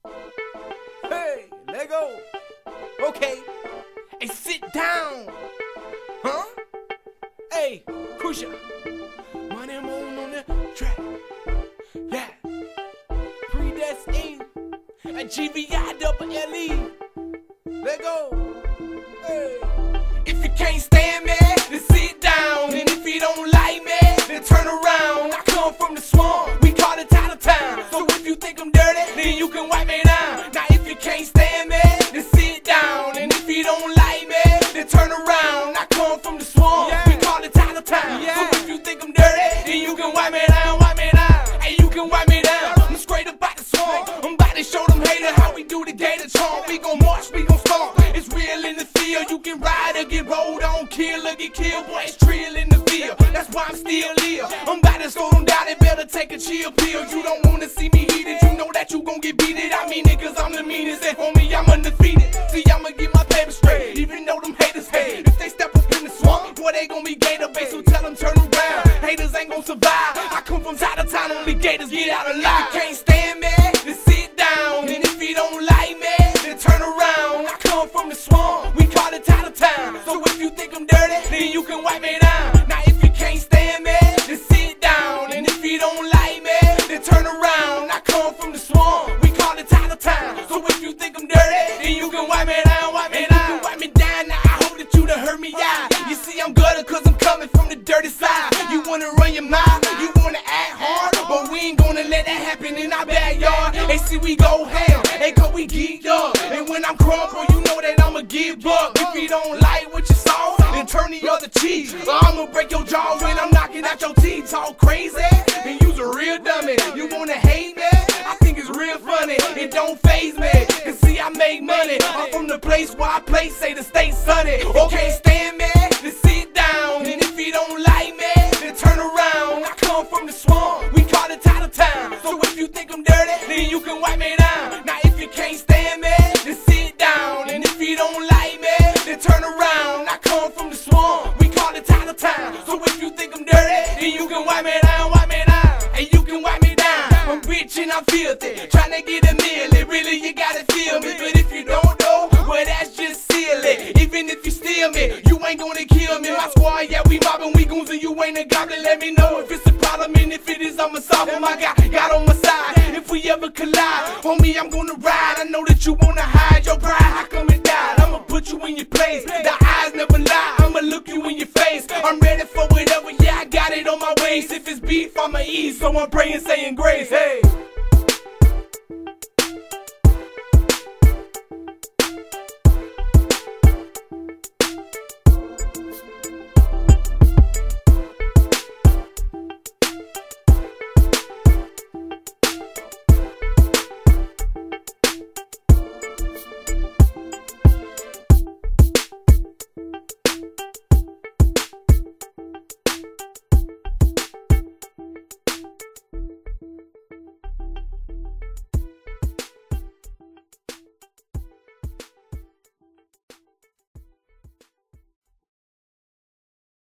Hey, let go. Okay. Hey, sit down. Huh? Hey, Kusha. Money moon on the track. Yeah. Predestined. A GVI double LE. Let go. Hey. If you can't stand me, then sit down. And if you don't like me, then turn around. I come from the swamp. We call it out of town. So if you think I'm dirty, then you can wipe me down. Now if you can't stand me, then sit down. And if you don't like me, then turn around. I come from the swamp. We call it out of town. So if you think I'm dirty, then you can wipe me down, wipe me down. Hey, you can wipe me down. I'm straight up out the swamp. I'm about to show them haters how we do the gator charm. We gon' march, we gon' stomp. It's real in the field. You can ride or get rolled on, kill or get killed. Boy, it's real in the field. That's why I'm still here. I'm about to slow them down. They better take a chill pill. You don't wanna see me heated. You know that you gon' get beated. I mean it, cause I'm the meanest. And homie, I'm undefeated. See, I'ma get my paper straight. Even though them haters hate. If they step up in the swamp, boy, they gon' be gator bait. So tell them turn around. Haters ain't gon' survive. I come from side to town. Only gators get out alive. You can't stand me, then sit down. And if you don't like me, then turn around. I come from the swamp. We call it out of town. So if you think I'm dirty, then you can wipe me down. Now if you can't stand me, then sit down. And if you don't like me, then turn around. I come from the swamp. We call it out of town. So if you think I'm dirty, then you can wipe me down, wipe me down. You can wipe me down. Now I hope that you done heard me out. You see I'm gutter cause I'm coming from the dirty side. You wanna run your mouth, you wanna act hard, but we ain't gonna let that happen in our backyard. Hey, see we go ham, hey, cause we geeked up. And when I'm crumble, you know that I'ma give up. If you don't like what you saw, then turn the other cheek. Or I'ma break your jaw when I'm knocking out your teeth. Talk crazy, and you's a real dummy. You wanna hate me? I think it's real funny. It don't faze me, cause see I make money. I'm from the place where I play, say the state sunny. Okay, stand me, then sit down. And if you don't like me, then turn around. I come from the swamp, we call it out of town. So if you think I'm dirty, then you can wipe me down. Now if you can't stand me, then sit down. And if you don't like me, then turn around. I come from the swamp, we call it out of town. So if you think I'm dirty, then you can wipe me down, wipe me down. And you can wipe me down. I'm rich and I'm filthy, tryna get a meal. Really you gotta feel me. But if you don't know, well that's just silly. Even if you steal me, you ain't gonna kill me. My squad, yeah, we mobbing, we goons, and you ain't a goblin. Let me know if it's a problem, and if it is, I'ma solve it. My guy got on my side. If we ever collide, homie, I'm gonna ride. I know that you wanna hide your pride. How come it died? I'ma put you in your place. The eyes never lie. I'ma look you in your face. I'm ready for whatever. Yeah, I got it on my waist. If it's beef, I'ma eat. So I'm praying, saying grace. Hey.